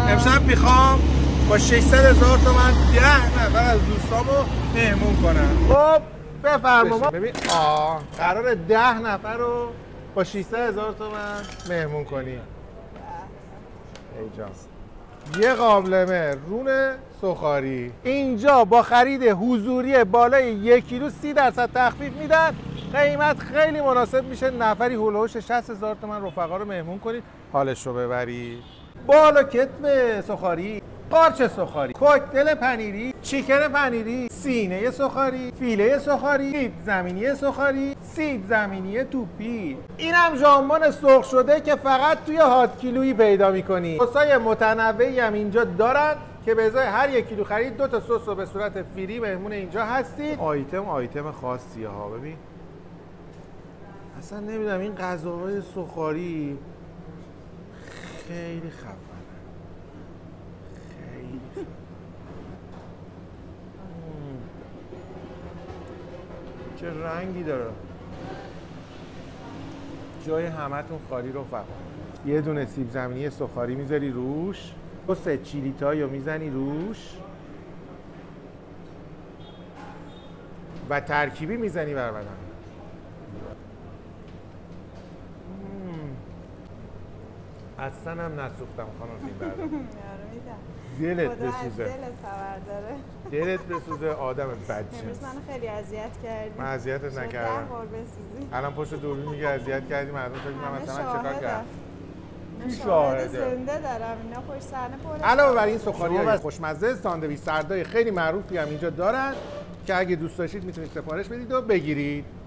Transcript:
امشب میخوام با 600,000 تومان 10 نفر از دوستامو مهمون کنم. خب بفرما. ببین قرار 10 نفر رو با 600,000 تومان مهمون کنی. ای جان. یه قابلمه رون سوخاری اینجا با خرید حضوری بالای 1 کیلو 30% تخفیف میدن. قیمت خیلی مناسب میشه. نفری هولوش 60,000 تومان رفقا رو مهمون کنید، حالش رو ببرید. بالا کتف سوخاری، قارچ سوخاری، کوکتل پنیری، چیکن پنیری، سینه سوخاری، فیله سوخاری، سیب زمینی سوخاری، سیب زمینی توپی. اینم ژامبون سرخ شده که فقط توی هات کیلویی پیدا می‌کنی. سسای متنوعی هم اینجا دارن که به ازای هر 1 کیلو خرید 2 تا سس رو به صورت فری مهمون اینجا هستید. آیتم خاصیه ها. ببین اصلا نمیدونم این غذاهای سوخاری خیلی خفنه. خیلی چه رنگی داره. جای همتون خالی رو فقط. یه دونه سیب زمینی سوخاری میذاری روش، 2 چیلیتایو میزنی روش و ترکیبی میزنی بر بدن. اصلا هم نسوختم خانم فیلم دلت بسوزه. دلت بسوزه آدم بدجنس. امروز منو خیلی اذیت کردی. من اذیتت نکردم. الان پشت دوربین میگه اذیت کردی، مردم فکر من مثلا چیکار کردم؟ شاهد زنده دارم. اینا خوش صحنه پر. علاوه بر این سوخاری‌های خوشمزه، ساندویچ سردای خیلی معروفی هم اینجا دارن که اگه دوست داشتید میتونید سفارش بدید و بگیرید.